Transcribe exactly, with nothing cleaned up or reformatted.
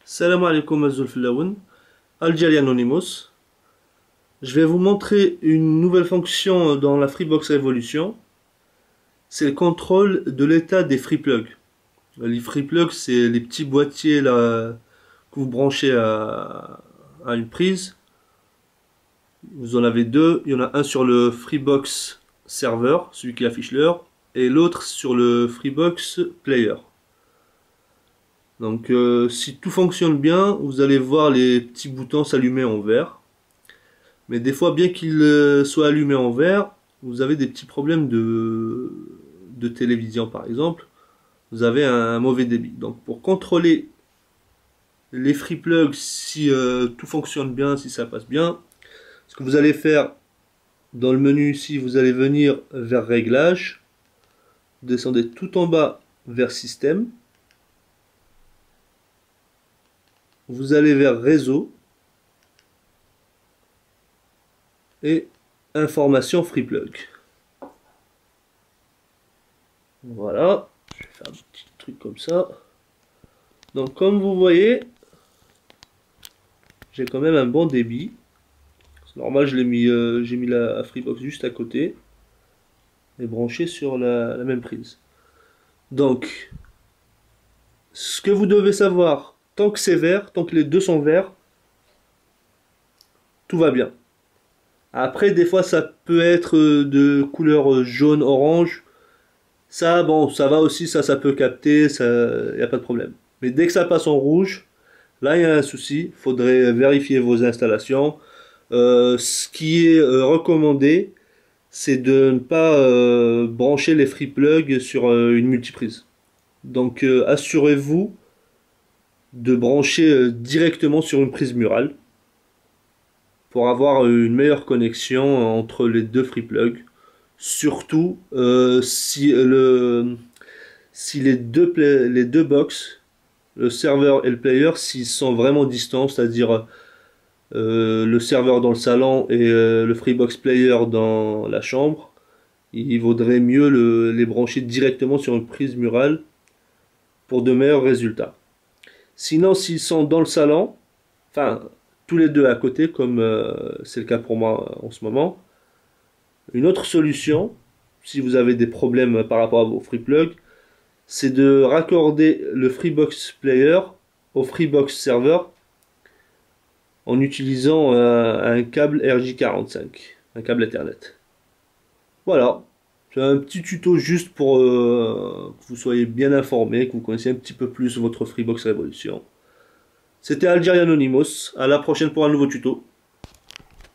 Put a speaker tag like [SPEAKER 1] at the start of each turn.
[SPEAKER 1] Salam alaikum azul filaoun, Algeri Anonymous. Je vais vous montrer une nouvelle fonction dans la Freebox Revolution. C'est le contrôle de l'état des free plugs. Les free plugs, c'est les petits boîtiers là que vous branchez à, à une prise. Vous en avez deux. Il y en a un sur le Freebox Server, celui qui affiche l'heure, et l'autre sur le Freebox Player. Donc euh, si tout fonctionne bien, vous allez voir les petits boutons s'allumer en vert. Mais des fois, bien qu'ils euh, soient allumés en vert, vous avez des petits problèmes de, de télévision par exemple. Vous avez un, un mauvais débit. Donc pour contrôler les free plugs, si euh, tout fonctionne bien, si ça passe bien, ce que vous allez faire dans le menu ici, vous allez venir vers Réglages, vous descendez tout en bas vers Système. Vous allez vers Réseau et Information Free Plug. Voilà, je vais faire un petit truc comme ça. Donc comme vous voyez, j'ai quand même un bon débit. C'est normal, je l'ai mis, euh, j'ai mis la Freebox juste à côté et branché sur la, la même prise. Donc, ce que vous devez savoir, tant que c'est vert, tant que les deux sont verts, tout va bien. Après, des fois, ça peut être de couleur jaune, orange. Ça, bon, ça va aussi, ça, ça peut capter, ça, il n'y a pas de problème. Mais dès que ça passe en rouge, là, il y a un souci. Il faudrait vérifier vos installations. Euh, ce qui est euh, recommandé, c'est de ne pas euh, brancher les free plugs sur euh, une multiprise. Donc, euh, assurez-vous de brancher euh, directement sur une prise murale pour avoir une meilleure connexion entre les deux free plugs. Surtout euh, si, le, si les deux, play, les deux box, le serveur et le player, s'ils sont vraiment distants, c'est-à-dire euh, le serveur dans le salon et euh, le Freebox Player dans la chambre, il vaudrait mieux le, les brancher directement sur une prise murale pour de meilleurs résultats. Sinon, s'ils sont dans le salon, enfin, tous les deux à côté, comme euh, c'est le cas pour moi en ce moment, une autre solution, si vous avez des problèmes par rapport à vos free plugs, c'est de raccorder le Freebox Player au Freebox Server en utilisant un, un câble R J quarante-cinq, un câble Ethernet. Voilà. C'est un petit tuto juste pour euh, que vous soyez bien informé, que vous connaissiez un petit peu plus votre Freebox Revolution. C'était Algeri Anonymous. À la prochaine pour un nouveau tuto.